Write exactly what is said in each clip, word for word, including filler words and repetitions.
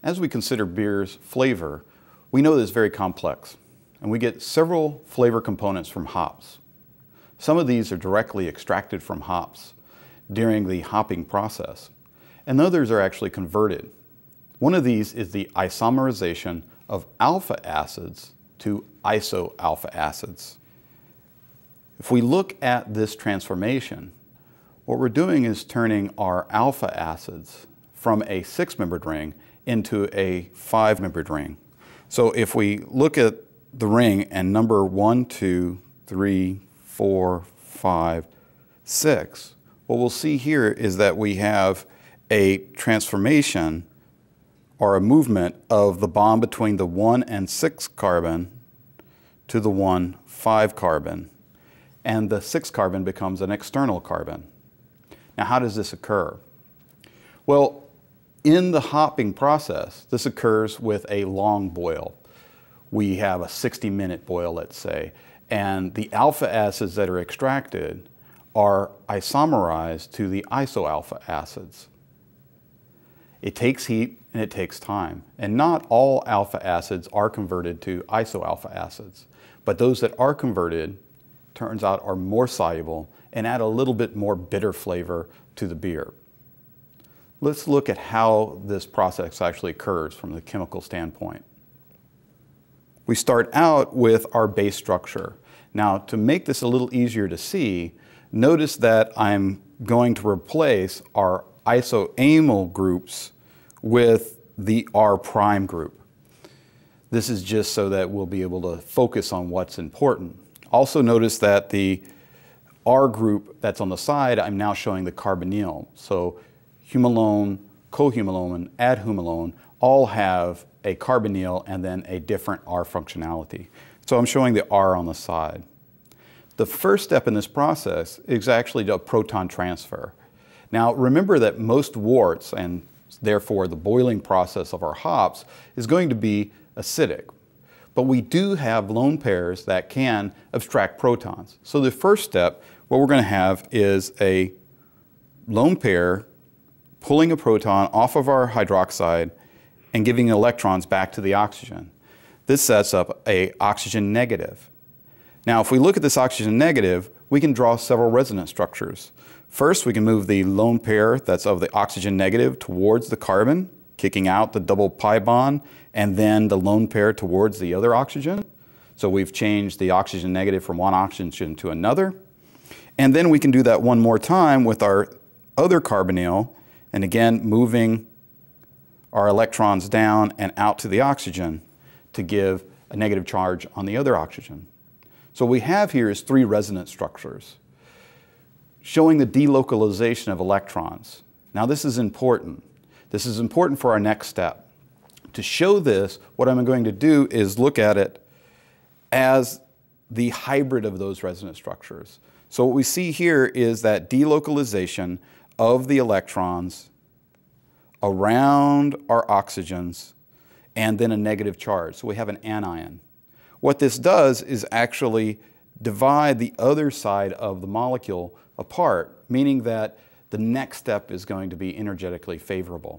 As we consider beer's flavor, we know that it's very complex, and we get several flavor components from hops. Some of these are directly extracted from hops during the hopping process, and others are actually converted. One of these is the isomerization of alpha acids to iso-alpha acids. If we look at this transformation, what we're doing is turning our alpha acids from a six-membered ring into a five-membered ring. So if we look at the ring and number one, two, three, four, five, six, what we'll see here is that we have a transformation or a movement of the bond between the one and six carbon to the one, five carbon. And the six carbon becomes an external carbon. Now, how does this occur? Well, in the hopping process, this occurs with a long boil. We have a sixty minute boil, let's say, and the alpha acids that are extracted are isomerized to the iso-alpha acids. It takes heat and it takes time, and not all alpha acids are converted to iso-alpha acids, but those that are converted, turns out, are more soluble and add a little bit more bitter flavor to the beer. Let's look at how this process actually occurs from the chemical standpoint. We start out with our base structure. Now, to make this a little easier to see, notice that I'm going to replace our isoamyl groups with the R prime group. This is just so that we'll be able to focus on what's important. Also notice that the R group that's on the side, I'm now showing the carbonyl. So humalone, cohumalone, and adhumalone all have a carbonyl and then a different R functionality. So I'm showing the R on the side. The first step in this process is actually a proton transfer. Now remember that most worts, and therefore the boiling process of our hops, is going to be acidic. But we do have lone pairs that can abstract protons. So the first step, what we're going to have is a lone pair pulling a proton off of our hydroxide and giving electrons back to the oxygen. This sets up an oxygen negative. Now, if we look at this oxygen negative, we can draw several resonance structures. First, we can move the lone pair that's of the oxygen negative towards the carbon, kicking out the double pi bond, and then the lone pair towards the other oxygen. So we've changed the oxygen negative from one oxygen to another. And then we can do that one more time with our other carbonyl, and again moving our electrons down and out to the oxygen to give a negative charge on the other oxygen. So what we have here is three resonance structures showing the delocalization of electrons. Now this is important. This is important for our next step. To show this, what I'm going to do is look at it as the hybrid of those resonance structures. So what we see here is that delocalization of the electrons around our oxygens and then a negative charge. So we have an anion. What this does is actually divide the other side of the molecule apart, meaning that the next step is going to be energetically favorable.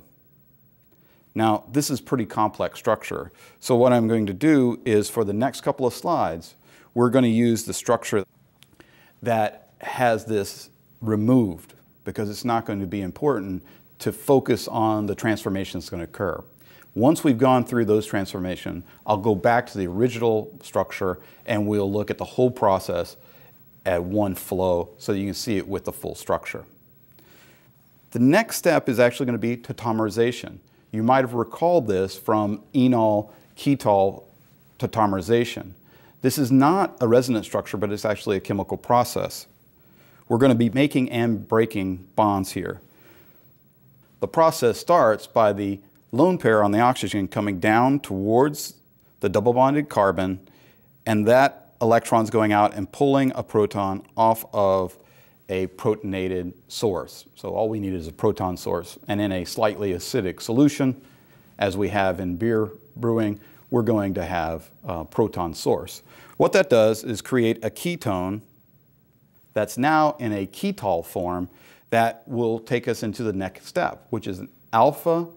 Now, this is pretty complex structure. So what I'm going to do is, for the next couple of slides, we're going to use the structure that has this removed, because it's not going to be important to focus on the transformation that's going to occur. Once we've gone through those transformations, I'll go back to the original structure and we'll look at the whole process at one flow so you can see it with the full structure. The next step is actually going to be tautomerization. You might have recalled this from enol-ketol tautomerization. This is not a resonance structure, but it's actually a chemical process. We're going to be making and breaking bonds here. The process starts by the lone pair on the oxygen coming down towards the double bonded carbon, and that electron's going out and pulling a proton off of a protonated source. So all we need is a proton source, and in a slightly acidic solution, as we have in beer brewing, we're going to have a proton source. What that does is create a ketone that's now in a ketol form that will take us into the next step, which is an alpha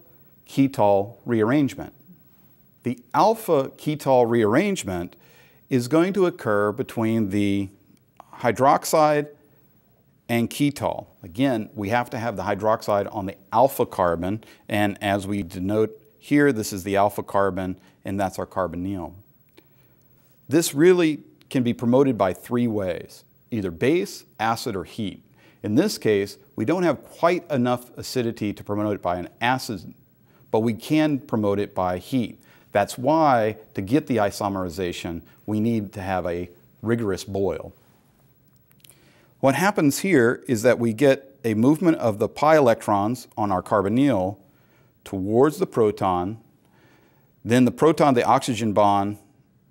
ketol rearrangement. The alpha ketol rearrangement is going to occur between the hydroxide and ketol. Again, we have to have the hydroxide on the alpha carbon, and as we denote here, this is the alpha carbon, and that's our carbonyl. This really can be promoted by three ways, either base, acid, or heat. In this case, we don't have quite enough acidity to promote it by an acid, but we can promote it by heat. That's why, to get the isomerization, we need to have a rigorous boil. What happens here is that we get a movement of the pi electrons on our carbonyl towards the proton. Then the proton, the oxygen bond,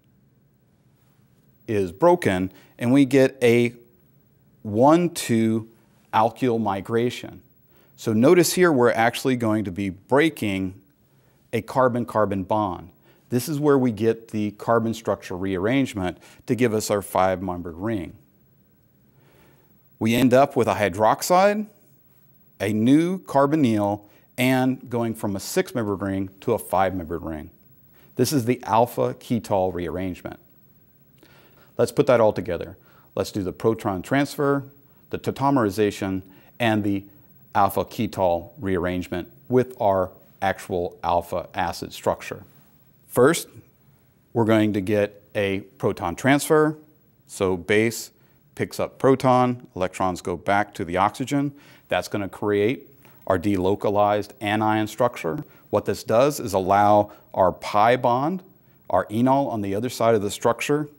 is broken, and we get a one two alkyl migration. So notice here we're actually going to be breaking a carbon-carbon bond. This is where we get the carbon structure rearrangement to give us our five-membered ring. We end up with a hydroxide, a new carbonyl, and going from a six-membered ring to a five-membered ring. This is the alpha ketol rearrangement. Let's put that all together. Let's do the proton transfer, the tautomerization, and the alpha ketol rearrangement with our actual alpha acid structure. First, we're going to get a proton transfer. So base picks up proton, electrons go back to the oxygen. That's going to create our delocalized anion structure. What this does is allow our pi bond, our enol on the other side of the structure,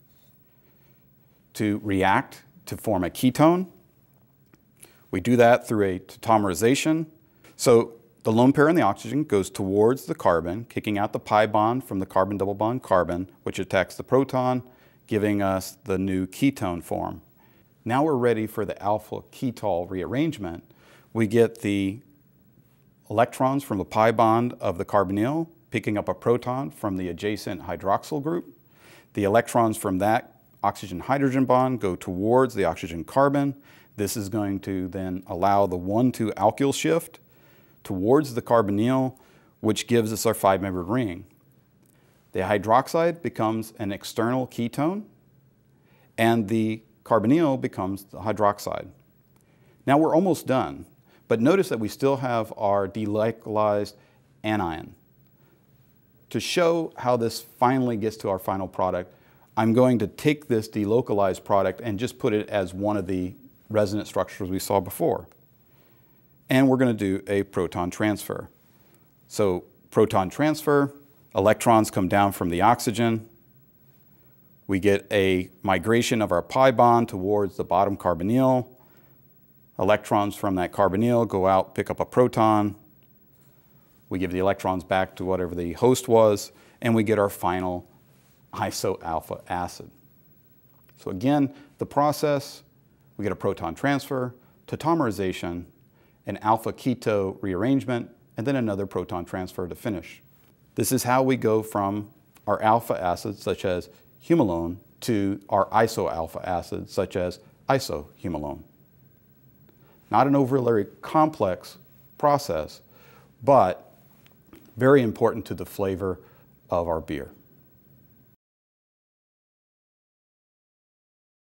to react to form a ketone. We do that through a tautomerization. So the lone pair in the oxygen goes towards the carbon, kicking out the pi bond from the carbon double bond carbon, which attacks the proton, giving us the new ketone form. Now we're ready for the alpha ketol rearrangement. We get the electrons from the pi bond of the carbonyl, picking up a proton from the adjacent hydroxyl group. The electrons from that oxygen-hydrogen bond go towards the oxygen-carbon. This is going to then allow the one two alkyl shift towards the carbonyl, which gives us our five-membered ring. The hydroxide becomes an external ketone, and the carbonyl becomes the hydroxide. Now we're almost done, but notice that we still have our delocalized anion. To show how this finally gets to our final product, I'm going to take this delocalized product and just put it as one of the resonance structures we saw before. And we're going to do a proton transfer. So proton transfer, electrons come down from the oxygen. We get a migration of our pi bond towards the bottom carbonyl. Electrons from that carbonyl go out, pick up a proton. We give the electrons back to whatever the host was, and we get our final iso-alpha acid. So again, the process, we get a proton transfer, tautomerization, an alpha keto rearrangement, and then another proton transfer to finish. This is how we go from our alpha acids, such as humalone, to our iso-alpha acids, such as isohumalone. Not an overly complex process, but very important to the flavor of our beer.